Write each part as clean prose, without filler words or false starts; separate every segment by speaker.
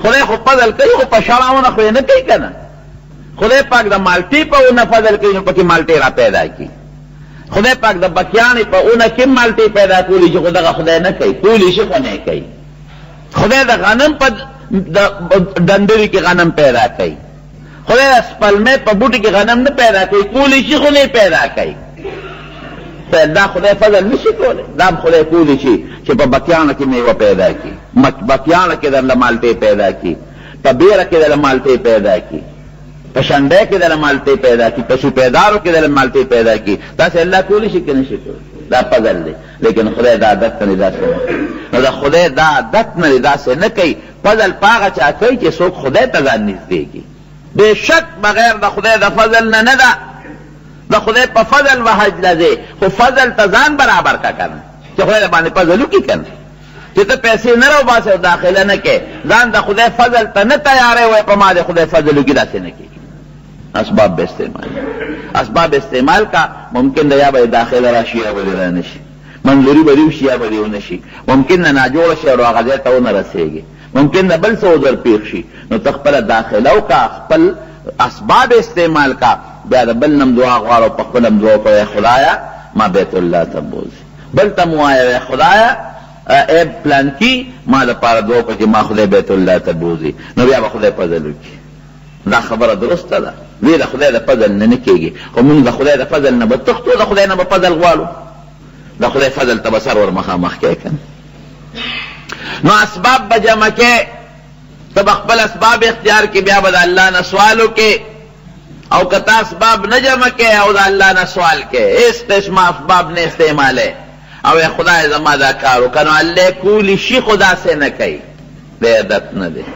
Speaker 1: خدای خو فضل کوي خو په شړاونه خو نه کوي کنه. خدای پاک د مالټي په اونه فضل کوي نو پکې مالټي را پیدا کی. خدای پاک د بکیانې په اونه کې مالټي پیدا کولی چې خدای خدای نه کوي، کولی شي خو نه کوي. خدای د غنم په ډنډري کې غنم پیدا کوي. خدای د سپلمې په بوټي کې غنم نه پیدا کوي، کولی شي خو نه پیدا کوي. دا خدای فضل نشي کولی، دا خدای کولی شي چې په بکیانه کې میوه پیدا کی، بکیانه کې درله مالټې پیدا کی، په بیره کې درله مالټې پیدا کی، په شنډۍ کې درله مالټې پیدا کی، په سوپیدارو کې درله مالټې پیدا کی. داسې الله کولی شي که نشي کولی؟ دا فضل دی. لیکن خدای دا عادت نه داسې نه کوي. نو دا خدای دا عادت نه داسې نه کوي. فضل په هغه چا کوي چې څوک خدای ته ځان نږدې کړي. بېشک بغیر د خدای د فضل نه نه ده. د خدای په فضل وحج لځې، خو فضل ته ځان برابر کا کنه چې خدای د باندې فضل وکړي کنه. چې ته پیسې نه راوباسې او داخله نه کې، ځان د خدای فضل ته نه تیارې وای په ما د خدای فضل وکړي، داسې نه کېږي. اسباب به استعمال، اسباب استعمال کا. ممکن ده یا به داخله راشي یا به را نشي، منظوري به وشي یا به ونه شي، ممکن نه ناجوړه شي او هغه ځای ته ونه رسېږي، ممکن ده بل څه عذر پېښ شي. نو ته خپله داخله وکړه، خپل اسباب استعمال کا، بیا د بل نم دعا غواړه، په خپل هم دعا کوه خدایا ما بیت الله ته بوځي، بل ته مو وایه خدایا ای پلان کی ما لپاره دعا کوه چې ما خدای بیت الله ته بوځي. نو بیا به خدای فضل وکړي. دا خبره درسته ده. وی د خدای د فضل نه کېږي، خو موږ د خدای د فضل نه به تښتو، د خدای نه به فضل غواړو. د خدای فضل ته به سر ور مخامخ کوې که نو اسباب به جمع کې، ته به خپل اسباب اختیار کې، بیا به د الله نه سوال وکې. او که ته اسباب نه جمع کې او د الله نه سوال کې، هېڅ قسمه اسباب نه استعمالې او خدای زما دا کار وکړه، نو الله کولی شي خو داسې نه کوي. د عادت نه دی.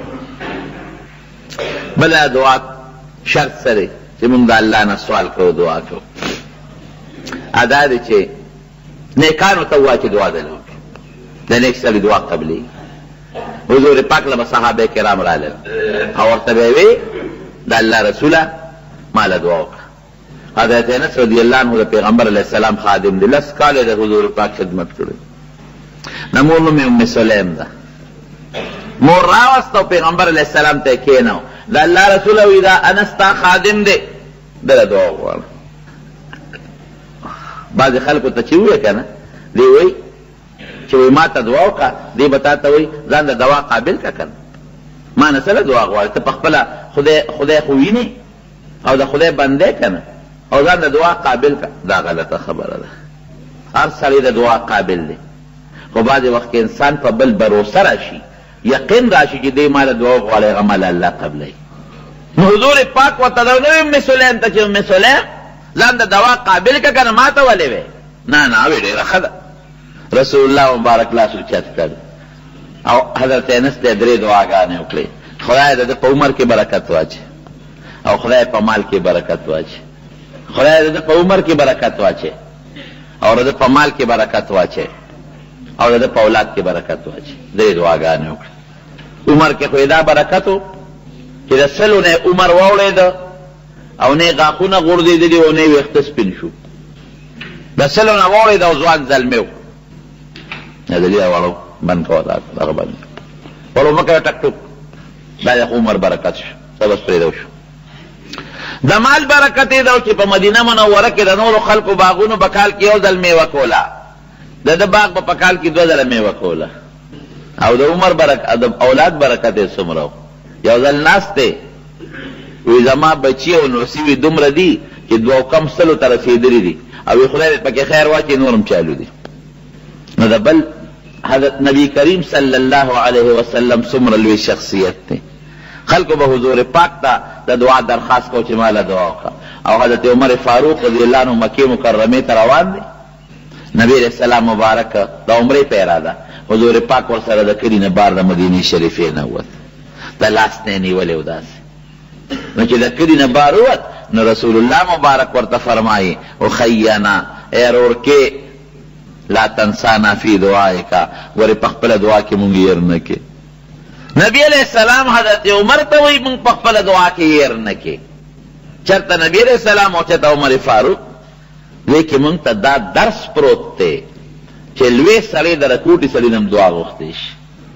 Speaker 1: بله دعا شرط سره چې موږ د الله نه سوال کوو، دعا کوو، ادا دی چې نیکانو ته ووایه چې دعا دله وکړي. د نیک سړي دعا قبلېږي. حضور پاک له به صحابه کرام رالل او ورته به یې وی د الله رسوله ما له دعا وکړه. حضرت انس رضی الله عنه د پیغمبر علیه السلام خادم دی، 10 کاله د حضور پاک خدمت کړی. د مور نوم یې ام سلیم ده. مور راوست او پیغمبر علیه السلام ته کېناو، د الله رسوله وی دا انس تا خادم دی، دله دعا وغواړه. بعضې خلکو ته چې وویه که نه، دی وی چې وی ما ته دعا وکړه، دی به تا ته وی ځان د دعا قابل که که نه، ما نه سره دعا غواړې، ته په خپله خدای خو وینې او د خدای بندې که نه، او ځان د دعا قابل که. دا غلطه خبره ده. هر سړی د دعا قابل دی، خو بعضې وخت کې انسان په بل بروسه راشي، یقین راشي چې دی ما له دعا غواړی، هغه ما له الله قبلوي. نو حضور پاک ورته نه وی ام سلیم ته چې ام سلیم ځان د دعا قابل که که نه، ما ته ولې وی؟ نه نه وی ډېره ښه ده. رسول الله مبارک لاس اوچت کړ او حضرت انس ته 3 دعاګانې وکړې. خدای د ده په عمر کې برکت واچي، او خدای په مال کې برکت واچي، خدای د ده په عمر کې برکت واچي، او د ده په مال کې برکت واچي، او د ده په اولاد کې برکت واچي. 3 دعاګانې وکړې. عمر کې خو دا برکت و چې د 100 نه عمر واوړېده او نه غاښونه غورځېدلي او نه ویښته سپین شو. د 100 نه واوړېده او ځوان زلمی و. دلې واړو بند کوه، دغه بند واړو مه کوه، ټک ټوک. دا د عمر برکت شو، دا بس پرېږدو شو. د مال برکت یې دا چې په مدینه منوره کې د نورو خلکو باغونو په کال کې 1 ځل میوه کوله، د ده باغ به په کال کې 2 ځله میوه کوله. او د عمر برکت، د اولاد برکت یې څومره و. یو ځل ناست دی، وی زما بچي او نوسي دومره دي چې 2 ته رسېدلي دي، او خدای دې پکې خیر واچي، نور هم چالو دي. نو د بل حضرت نبی کریم صلی الله علیه وسلم څومره لوی شخصیت دی. خلکو به حضور پاک ته د دعا درخواست کو چې ما له دعا وکړه. او حضرت عمر فاروق رضی الله عنه مکې مکرمې ته روان دی. نبی علیہ السلام مبارک د عمرې په اراده حضور پاک ورسره د کلي نه بار د مدینې شریفې نه ووت، د لاس نه یې نیولې و داسې. نو چې د کلي نه بار ووت، نو رسول الله مبارک ورته فرمایي اخینا ای ورورکې لا تنسانا فی دعائکا، ورې په خپله دعا کې مونږ هېر نه کې. نبی علیہ السلام حضرت عمر ته وایي مونږ په خپله دعا کې هېر نه کې. چېرته نبی علیہ السلام او چېرته عمر فاروق. لیکن مونږ ته دا درس پروت دی چې لوی سړی د رکوټي سړي نه دعا غوښتی شي،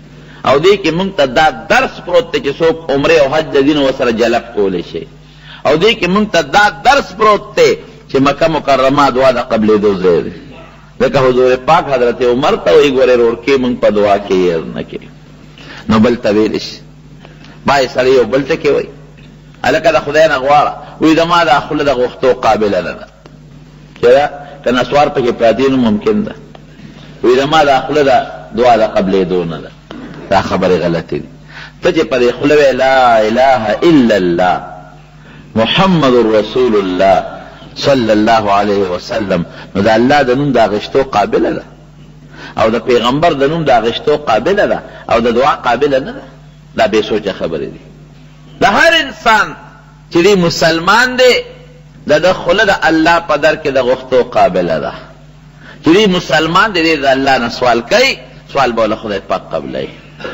Speaker 1: او دې کې مونږ ته دا درس پروت دی چې څوک عمره او حج د دین ورسره جلب کولی شي، او دې کې مونږ ته دا درس پروت دی چې مکه مکرمه دعا د قبلېدو ځای دی. ځکه حضور پاک حضرت عمر ته وایي ګورې ورور کې مونږ په دعا کې هېر نه کړي. نو بل ته ویلی شي بای سړی یو بل ته کې وایي هلکه د خدای نه غواړه، وایي زما دا خوله د غوښتو قابله نه ده، چې که نسوار پکې پراتی نو ممکن ده، وایي زما دا خوله د دعا د قبلېدو نه ده. دا خبرې غلطې دي. ته چې په دې خوله وایې لا اله الا الله محمد رسول الله صلی الله علیه وسلم، نو د الله د نوم د اغشتو قابله ده، او د پیغمبر د نوم د اغشتو قابله ده، او د دعا قابله نه ده. دا بې سوچه خبرې دي. د هر انسان چې دی مسلمان دی د خوله د الله په در کې د غوښتو قابله ده. چې دی مسلمان دی د الله نه سوال کوي، سوال به له خدای پاک قبلوي.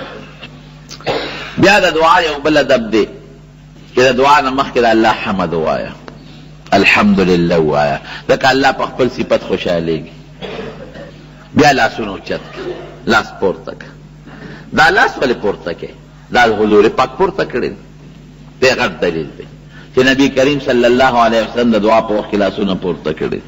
Speaker 1: بیا د دعا یو بل ادب دی چې د دعا نه مخکې د الله حمد ووایه، الحمدلله ووایه، ځکه الله په خپل صفت خوشحالېږي. بیا لاسونه اوچت کړه، لاس پورته کړه. دا لاس ولې پورته کړې؟ دا حضور پاک پورته کړی دی، غټ دلیل دی چې نبی کریم صلی الله علیه وسلم د دعا په وخت کې لاسونه پورته کړي.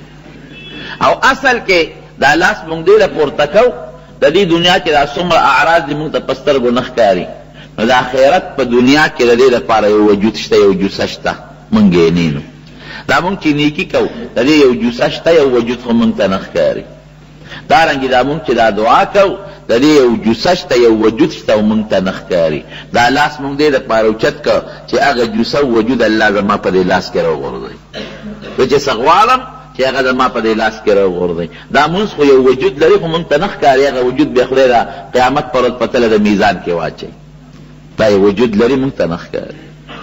Speaker 1: او اصل کې دا لاس مونږ دې له پورته کوو د دې دنیا کې دا څومره اعراض دي مونږ ته په سترګو نه ښکاري، نو د آخرت په دنیا کې د دې لپاره یو وجود شته، یو جوسه شته، مونږ یې نینو. دا مونږ چې نیکي کوو د دې یو جوسه شته، یو وجود خو مونږ ته نه ښکاري. دارنګې دا مونږ چې دا دعا کوو د دې یو جوسه شته، یو وجود شته او مونږ ته نه ښکاري. دا لاس مونږ دې دپاره اوچت کړه چې هغه جوسه وجود الله زما په دې لاس کې راوغورځوي، زه چې څه غواړم چې هغه زما په دې لاس کې راوغورځوي. دا مونځ خو یو وجود لري خو مونږ ته نه ښکاري، هغه وجود بیا خدای د قیامت پر ورځ په تله د میزان کې واچوي. دا یو وجود لري مونږ ته نه ښکاري.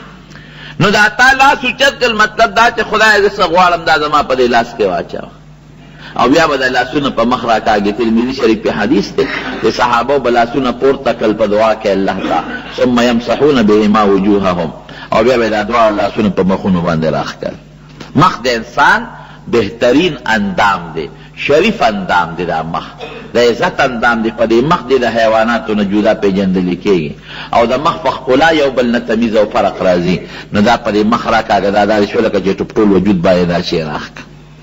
Speaker 1: نو دا تا لاس اوچت کړل مطلب دا چې خدای زه څه غواړم دا زما په دې لاس کې واچوه. او بیا به د لاسونه په مخ راکاږي. ترمذي شریف په حدیث دی چې صحابه به لاسونه پورته کړل په دعا کې الله ته، ثم یمسحون بهما وجوههم، او بیا به دا دعا لاسونه په مخونو باندې راښکل. مخ د انسان بهترین اندام دی، شریف اندام دی. دا مخ د عزت اندام دی. په دې مخ دی د حیواناتو نه جدا پیژندل کېږي، او د مخ په ښکلا یو بل نه تمیز او فرق راځي. نو دا په دې مخ راکاږه، دا داسې شو لکه چې ټول وجود باندې دا شی راښکه.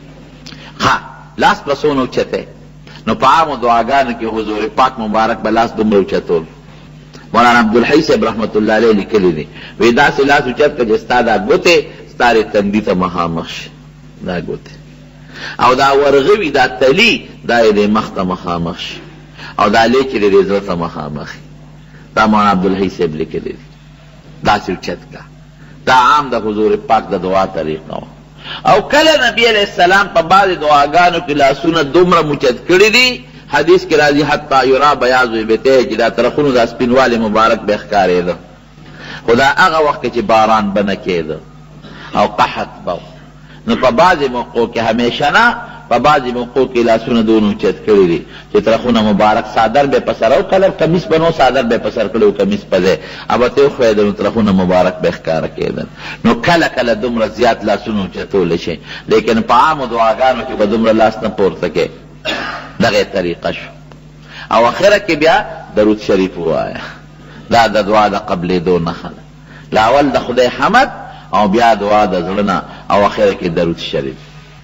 Speaker 1: ها لاس پسونه اوچته، نو په عامو دعاګانو کې حضور پاک مبارک به لاس دومره اوچتول. مولانا عبدالحی صاحب رحمت الله علیه لیکلی دی، وی داسې لاس اوچت کړه چې ستا دا ګوتې ستا تندي ته مخامخ شي، دا ګوتې، او دا ورغوي دا تلی دا یې د مخ ته مخامخ شي، او دا لیک یې د زړه ته مخامخ شي. دا مولانا عبدالحی صاحب لیکلی دی. داسې اوچت کړه. دا عام د حضور پاک د دعا طریقه وه. او کله نبی علیہ السلام په بعض دعاګانو کې لاسونه دومره موچت کړي دي، حدیث کې راځي حتی یرا بیاض ابطیه، چې دا طرفونو دا سپینوالی مبارک به ښکارېده. خو دا هغه وخت چې باران به نه کېده او قحط به، نو په بعضې موقعو کې همیشه نه، په بعضې موقعو کې لاسونه دونه اوچت کړي دي چې طرفونه مبارک، صادر به په سر او کلر کمیس به نو صادر به په سر کړی او کمیس په ځای البته وښویېده، نو طرفونه مبارک به ښکاره کېدل. نو کله کله دومره زیات لاسونه اوچتولی شي، لیکن په عامو دعاګانو کې به دومره لاس نه پورته کې. دغه طریقه شو. او اخره کې بیا درود شریف ووایه. دا د دعا د قبلېدو نښه ده. لاول د خدای حمد، او بیا دعا د زړه نه، او اخره کې درود شریف.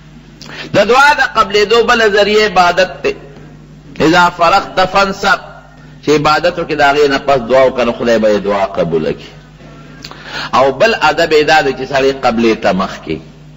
Speaker 1: د دعا د قبلېدو بل ذریعه عبادت ته. اذا فرغت فانصب، چې عبادتو کې د هغې نه پس دعا وکړه خدای به یې دعا قبوله کړي. او بل ادب یې دا دی چې سړی قبلې ته مخ کړي،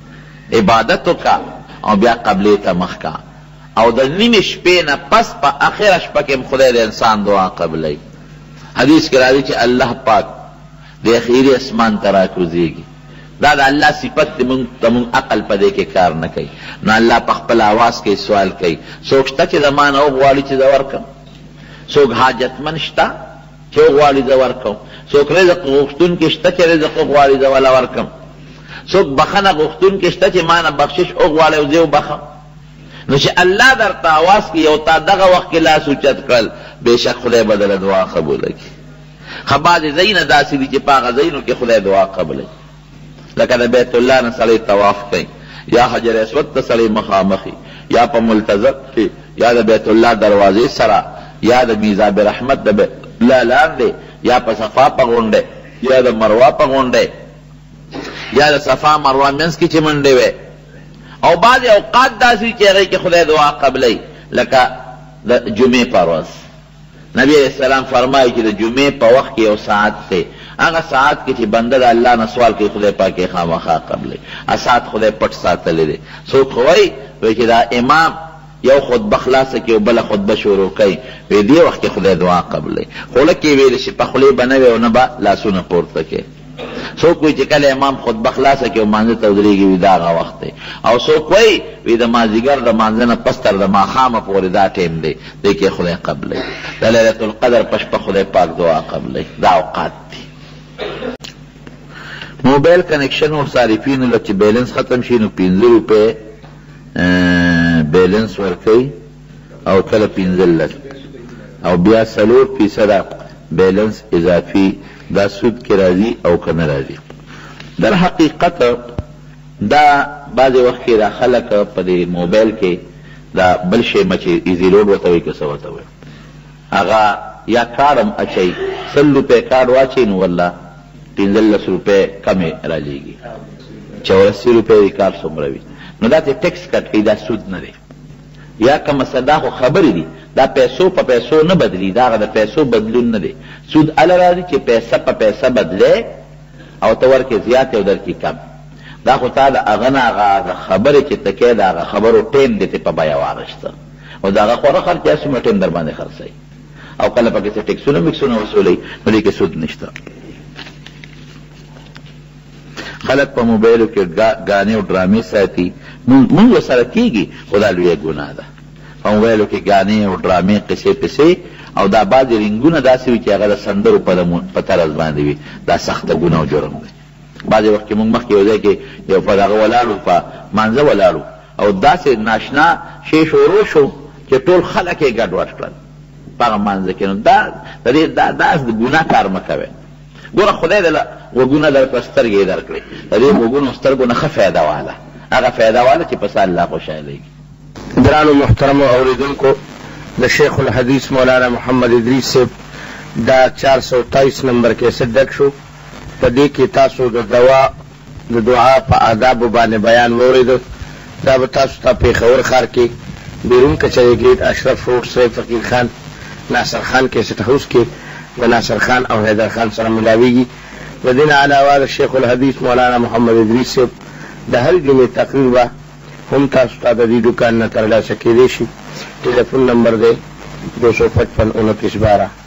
Speaker 1: عبادت وکړه او بیا قبلې ته مخ کړه، او د نیمې شپې نه پس په اخره شپه کې خدای د انسان دعا قبلوي. حدیث کې راځي چې الله پاک د اخیري اسمان ته راکوزېږي. دا د الله صفت دی، مونږ عقل په دې کې کار نه کوي. نو الله په خپل آواز کې سوال کوي. څوک شته چې زما نه وغواړي چې زه ورکړم؟ څوک حاجتمند شته چې وغواړي زه ورکړم؟ څوک رزق غوښتونکی شته چې رزق وغواړي زه وله ورکړم؟ څوک بخښنه غوښتونکی شته چې ما نه بخشش وغواړي او زه یې وبخم؟ نو چې الله درته آواز کوي او تا دغه وخت کې لاس اوچت کړل، بېشک خدای به دله دعا قبوله کړي. ښه بعضې ځایونه داسې دي چې په هغه ځایونو کې خدای دعا قبلوي. لکه د بیت الله نه سړی طواف کوي، یا حجر اسود ته سړی مخامخي، یا په ملتزم کې، یا د بیت الله دروازې سره، یا د میزاب رحمت د لالان دی یا په صفا په غونډه یا د مروه په غونډه یا د صفا مروه منځ کې چې منډې وي او بعض اوقات داسې چې هغې کې خدای دعا قبلوي لکه د جمعې په ورځ نبی علیہ السلام فرمایي چې د جمعې په وخت کې یو ساعت دی هغه ساعت کې چې بنده د الله نه سوال کوي خدای پاک یې خامخا قبلوي ساعت خدای پټ ساتلی دی څوک وایي چې دا امام یو خطبه خلاصه کې او بله خطبه شروع کوي وی دې وخت کې خدای دعا قبلوي خوله کې ویل شي په خولې به نه وي او نه به لاسونه پورته کوي څوک وایي چې کله امام خطبه خلاصه کې او مانځه ته ودرېږي وي دا هغه وخت دی او څوک وایي وی د مازدیګر د مانځه نه پس تر د ماښامه پورې دا ټیم دی دې کې خدای قبلوي د لیلة القدر په شپه خدای پاک دعا قبلوي دا اوقات دي موبایل کنیکشن ور صارفینو له چې بیلنس ختم شي نو 15 روپۍ بیلنس ورکوي او کله 15 او بیا 4% بیلنس اضافي دا سود کې راځي او که نه راځي در حقیقت دا بعضې وخت کې دا خلک په دې موبایل کې دا بل شی مچې ایزي لوډ ورته وایي که څه ورته وایي هغه یا کارم اچوي 100 روپۍ کارډ واچوي نو والله 15 روپۍ کمې رالیږي 84 روپۍ د کار څومره وي نو دا ته ټیکس کټ کوي دا سود نه دی یا کومه صدا خو خبرې دي دا پیسو په پیسو نه بدلی دا هغه د پیسو بدلون نه دی سود اله راځي چې پیسه په پیسه بدلی او ته ورکې زیات او درکې کم دا خو تا د هغه نه هغه خبرې چې ته کوې د هغه خبرو ټیم دې ته په بیه واغېسته او د هغه خوره خرچه څومره ټیم در باندې خرڅوي او کله پکې څه ټیکسونه میکسونه وصولوي نو دې کې سود نشته خلق په موبایلو کې غانې او ډرامې ساتي مونږ سره کېږي خو دا لویه ګناه ده په موبایلو کې غانې او ډرامې قصې پسې او دا بعضې رنګونه داسې وي چې هغه د سندرو په طرز باندې وي دا سخته ګناه او جرم دی بعضې وخت کې مونږ مخکې یو ځای کې یو په دغه ولاړو په مانځه ولاړو او داسې ناشنا شی شروع شو چې ټول خلک یې ګډوډ کړل په هغه مانځه کې نو دا د ګناه کار مه کوئ ګوره خدای د وګونه در په سترګې درکړي د دې وګونو سترګو نه ښه فایده واله هغه فایده واله چې په سال الله خوشحالېږي
Speaker 2: درانو محترمو اوریدونکو د شیخ الحدیث مولانا محمد ادریس صاحب دا 423 نمبر کیسټ ډک شو په دې کې تاسو د دعا په آدابو باندې بیان واورېدو دا به تاسو ته پېښور ښار کې بیرون کچري ګیټ اشرف روډ سید فقیر خان ناصر خان کیسټ هاوس کې د ناصر خان او حیدر خان سره ملاویږي د دې نه علاوه د شیخ الحدیث مولانا محمد ادریس صاحب د هر جمعې تقریر به هم تاسو ته د دې دکان نه ترلاسه کېدی شي ټلیفون نمبر دی 255 29 12